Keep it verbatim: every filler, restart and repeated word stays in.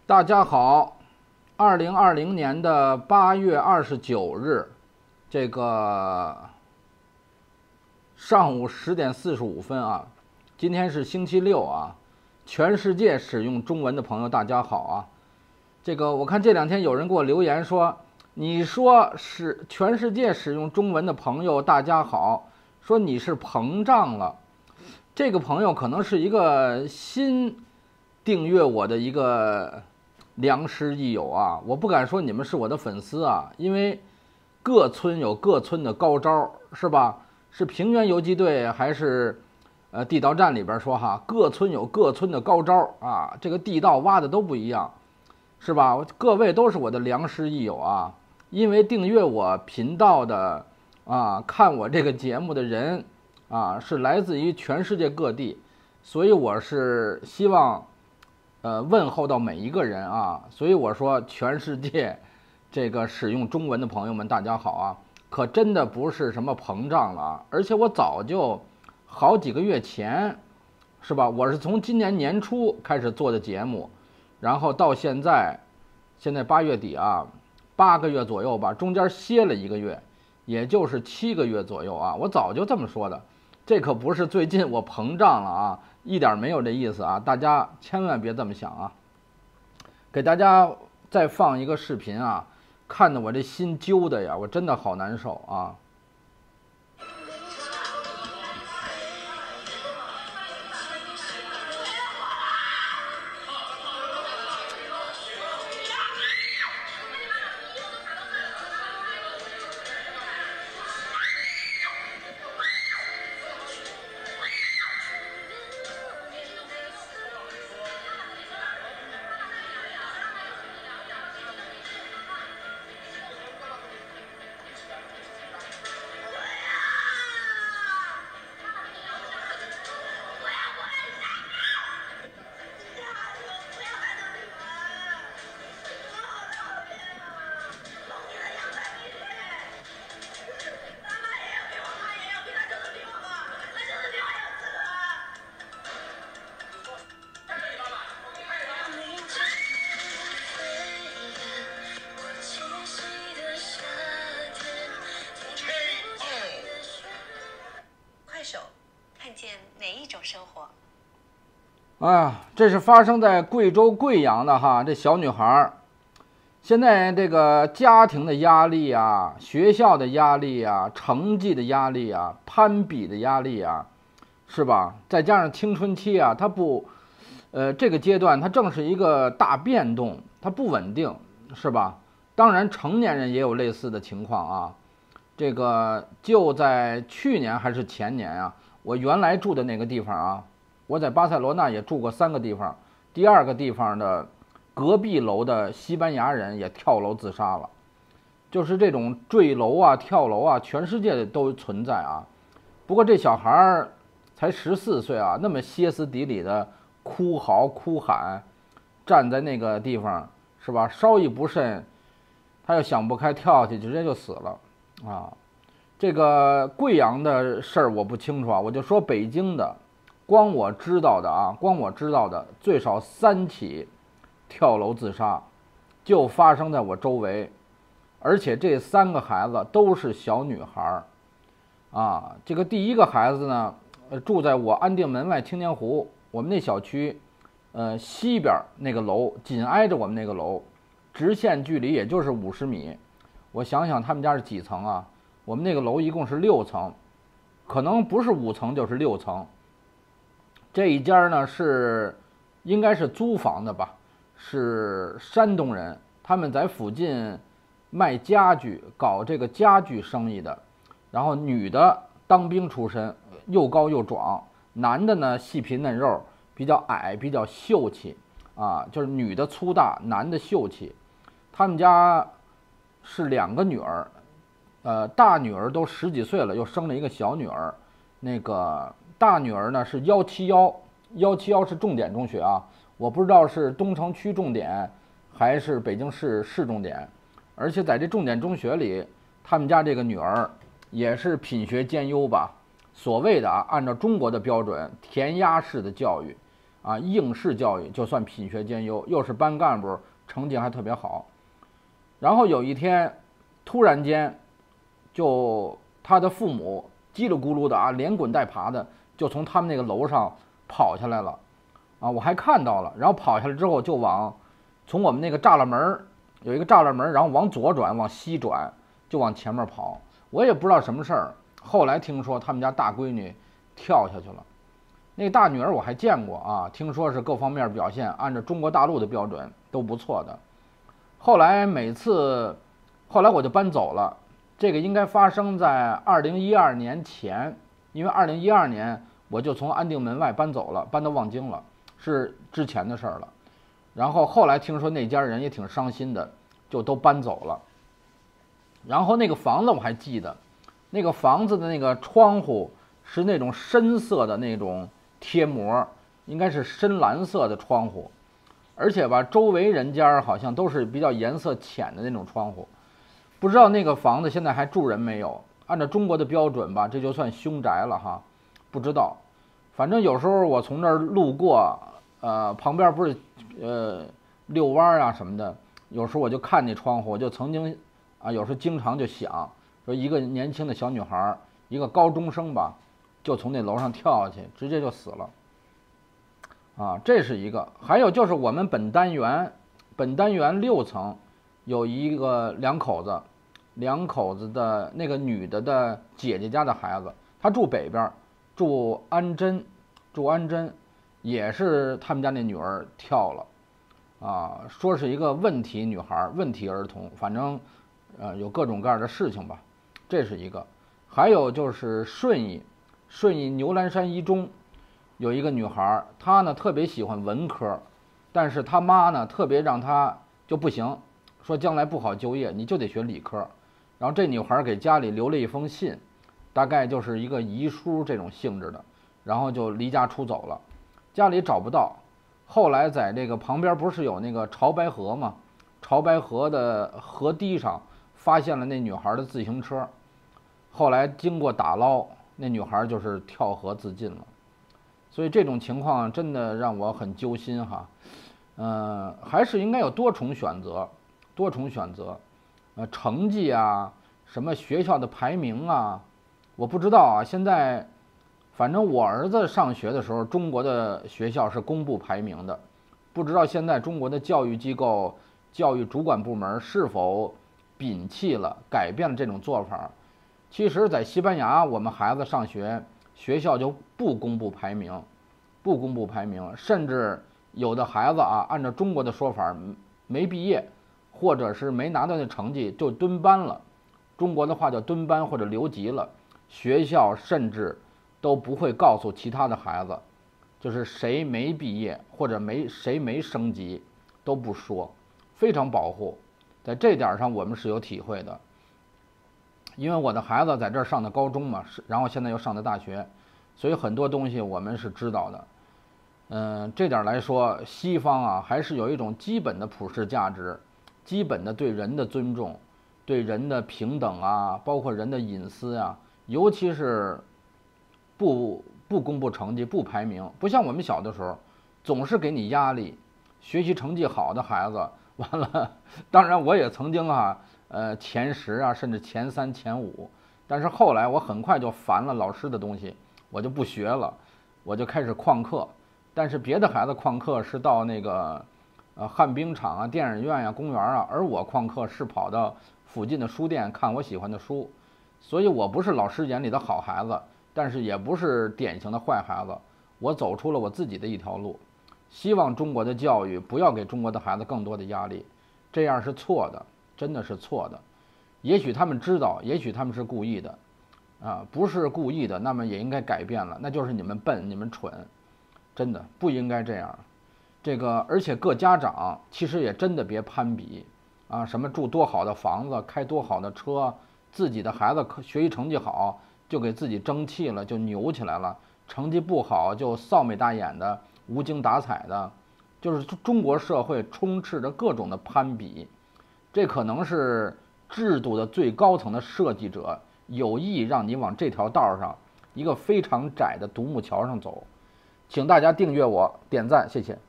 大家好，二零二零年的八月二十九日，这个上午十点四十五分啊，今天是星期六啊，全世界使用中文的朋友大家好啊。这个我看这两天有人给我留言说，你说是全世界使用中文的朋友大家好，说你是膨胀了。这个朋友可能是一个新订阅我的一个良师益友啊，我不敢说你们是我的粉丝啊，因为各村有各村的高招，是吧？是平原游击队还是呃地道战里边说哈，各村有各村的高招啊，这个地道挖的都不一样，是吧？各位都是我的良师益友啊，因为订阅我频道的啊，看我这个节目的人啊，是来自于全世界各地，所以我是希望呃问候到每一个人啊，所以我说全世界这个使用中文的朋友们大家好啊，可真的不是什么膨胀了啊，而且我早就好几个月前是吧，我是从今年年初开始做的节目，然后到现在现在八月底啊，八个月左右吧，中间歇了一个月，也就是七个月左右啊，我早就这么说的，这可不是最近我膨胀了啊，一点没有这意思啊，大家千万别这么想啊。给大家再放一个视频啊，看得我这心揪的呀，我真的好难受啊。哎呀，这是发生在贵州贵阳的哈，这小女孩现在这个家庭的压力啊，学校的压力啊，成绩的压力啊，攀比的压力啊，是吧？再加上青春期啊，它不，呃，这个阶段它正是一个大变动，它不稳定，是吧？当然，成年人也有类似的情况啊。这个就在去年还是前年啊，我原来住的那个地方啊。我在巴塞罗那也住过三个地方，第二个地方的隔壁楼的西班牙人也跳楼自杀了，就是这种坠楼啊、跳楼啊，全世界都存在啊。不过这小孩才十四岁啊，那么歇斯底里的哭嚎哭喊，站在那个地方是吧？稍一不慎，他要想不开跳下去，直接就死了啊。这个贵阳的事儿我不清楚啊，我就说北京的。光我知道的啊，光我知道的最少三起跳楼自杀，就发生在我周围，而且这三个孩子都是小女孩啊。这个第一个孩子呢，住在我安定门外青年湖，我们那小区，呃西边那个楼紧挨着我们那个楼，直线距离也就是五十米。我想想他们家是几层啊？我们那个楼一共是六层，可能不是五层就是六层。这一家呢是应该是租房的吧，是山东人，他们在附近卖家具，搞这个家具生意的。然后女的当兵出身，又高又壮，男的呢细皮嫩肉，比较矮，比较秀气啊，就是女的粗大，男的秀气。他们家是两个女儿，呃，大女儿都十几岁了，又生了一个小女儿，那个。大女儿呢是幺七幺，幺七幺是重点中学啊，我不知道是东城区重点还是北京市市重点，而且在这重点中学里，他们家这个女儿也是品学兼优吧，所谓的啊，按照中国的标准填鸭式的教育， 啊，应试教育就算品学兼优，又是班干部，成绩还特别好。然后有一天，突然间，就他的父母叽里咕噜的啊，连滚带爬的就从他们那个楼上跑下来了，啊，我还看到了。然后跑下来之后就往从我们那个栅栏门有一个栅栏门，然后往左转，往西转，就往前面跑。我也不知道什么事儿。后来听说他们家大闺女跳下去了。那个大女儿我还见过啊，听说是各方面表现按照中国大陆的标准都不错的。后来每次，后来我就搬走了。这个应该发生在二零一二年前，因为二零一二年我就从安定门外搬走了，搬到望京了，是之前的事儿了。然后后来听说那家人也挺伤心的，就都搬走了。然后那个房子我还记得，那个房子的那个窗户是那种深色的那种贴膜，应该是深蓝色的窗户，而且吧，周围人家好像都是比较颜色浅的那种窗户。不知道那个房子现在还住人没有？按照中国的标准吧，这就算凶宅了哈。不知道，反正有时候我从那儿路过，呃，旁边不是呃遛弯啊什么的，有时候我就看那窗户，我就曾经啊，有时候经常就想说，一个年轻的小女孩，一个高中生吧，就从那楼上跳下去，直接就死了。啊，这是一个。还有就是我们本单元，本单元六层有一个两口子，两口子的那个女的的姐姐家的孩子，她住北边，住安贞，住安贞，也是他们家那女儿跳了，啊，说是一个问题女孩，问题儿童，反正，呃，有各种各样的事情吧，这是一个。还有就是顺义，顺义牛栏山一中。有一个女孩，她呢特别喜欢文科，但是她妈呢特别让她就不行，说将来不好就业，你就得学理科。然后这女孩给家里留了一封信，大概就是一个遗书这种性质的，然后就离家出走了，家里找不到。后来在这个旁边不是有那个潮白河吗？潮白河的河堤上发现了那女孩的自行车，后来经过打捞，那女孩就是跳河自尽了。所以这种情况真的让我很揪心哈，呃，还是应该有多重选择，多重选择，呃，成绩啊，什么学校的排名啊，我不知道啊。现在，反正我儿子上学的时候，中国的学校是公布排名的，不知道现在中国的教育机构、教育主管部门是否摒弃了、改变了这种做法。其实，在西班牙，我们孩子上学。学校就不公布排名，不公布排名，甚至有的孩子啊，按照中国的说法，没毕业，或者是没拿到那成绩就蹲班了，中国的话叫蹲班或者留级了。学校甚至都不会告诉其他的孩子，就是谁没毕业或者没谁没升级都不说，非常保护。在这点上我们是有体会的。因为我的孩子在这儿上的高中嘛，是，然后现在又上的大学，所以很多东西我们是知道的。嗯，这点来说，西方啊还是有一种基本的普世价值，基本的对人的尊重，对人的平等啊，包括人的隐私啊，尤其是不不公布成绩、不排名，不像我们小的时候，总是给你压力。学习成绩好的孩子，完了，当然我也曾经啊。呃，前十啊，甚至前三、前五，但是后来我很快就烦了老师的东西，我就不学了，我就开始旷课。但是别的孩子旷课是到那个呃旱冰场啊、电影院呀、啊、公园啊，而我旷课是跑到附近的书店看我喜欢的书。所以我不是老师眼里的好孩子，但是也不是典型的坏孩子。我走出了我自己的一条路。希望中国的教育不要给中国的孩子更多的压力，这样是错的。真的是错的，也许他们知道，也许他们是故意的，啊，不是故意的，那么也应该改变了，那就是你们笨，你们蠢，真的不应该这样。这个，而且各家长其实也真的别攀比，啊，什么住多好的房子，开多好的车，自己的孩子学习成绩好，就给自己争气了，就牛起来了；成绩不好就臊眉大眼的，无精打采的，就是中国社会充斥着各种的攀比。这可能是制度的最高层的设计者有意让你往这条道上，一个非常窄的独木桥上走。 请大家订阅我、点赞，谢谢。